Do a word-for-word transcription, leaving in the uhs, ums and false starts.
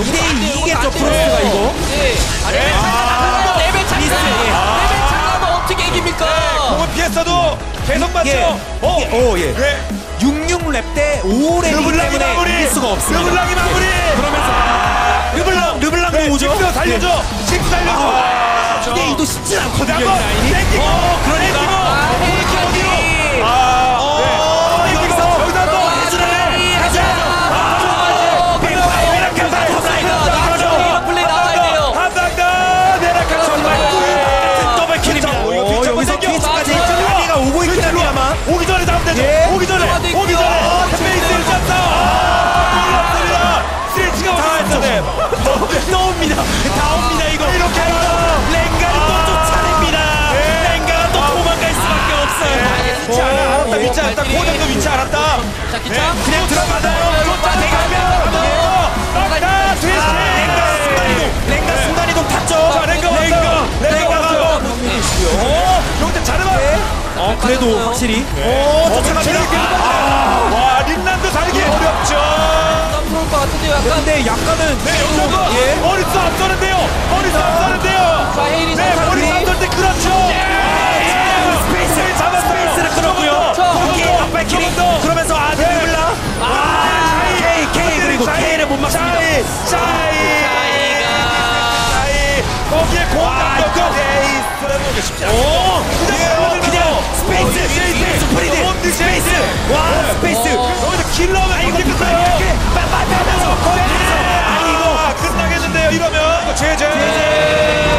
이 대 이겠죠 프로스가 이거. 네. 레벨 차가 레벨 차가 레벨 차가 어떻게 이깁니까? 공을 피했어도 계속 맞죠. 예. 어, 오 예. 네. 육십육 랩 대 오 랩이기 르블랑이 때문에 마무리. 이길 수가 없습니다. 르블랑이 마무리. 그러면서 르블랑 르블랑도 네, 오죠. 식스 살려줘. 식스 살려줘. 아, 이 대 이도 쉽진 않거든요. 이 한번 라인이. 땡기고. 어, 그러니까. 아, 이렇게 어디로? 헤이키. 아, 어, 네. 여기서 여기서 또 해주네. 하자. 아, 베라카 이런 플레이 나와야 돼요. 한방다 내려가 정말 더블킬입니다. 어, 여기서 트위치까지 자리가 오고 있긴 합니다만. 오기 전에 잡으면 되죠. 예. 오기 전에 들어가도 있고요. 오기 전에 아, 페이스를 쳤다. 아, 몰랐습니다. 스트레치가 왔습니다. 또 옵니다. 다 옵니다 이거. 이렇게 하면 랭가를 또 쫓아냅니다. 네. 랭가가 또 도망갈 수밖에 없어요. 위치 알아, 알았다. 위치 알았다. 고정도 위치 알았다. 자, 기차. 그냥 들어가나요? 쫓아내가면 막다 트위치. 랭가 순간이동. 랭가 순간이동 탔죠. 자, 랭가 왔어요. 랭가 랭가 왔어요. 가고. 어, 용대 잘해봐. 어 그래도 확실히. 오, 쫓아갑니다. 아, 와, 린란도 살기 어렵죠. 부러울 것 같은데요, 약간. 근데 약간은 네, 여기서 예. 머리스 앞서는데요. 머리스 앞서는데요. 자, 헤이리 네, 선수. 머리스 앞설 때 그렇죠. 스페이스를 잡았어요. 스페이스를 끌었고요. 자, 거기에 앞발키리. 그러면서 아들 르블랑. 아 K K 그리고 K를 못 막습니다. 샤이, 샤이, 샤이. 거기에 공격도 에이스라는 게 쉽지 않아요. 오, 그냥 그냥 스페이스, 스페이스, 프리드, 스페이스. 와, 스페이스. 여기서 킬러가 이거 이렇게 누가 끝나요. 이렇게 빠빠하면서 거기서 아, 이거 끝나겠는데요. 이러면 이거 제재.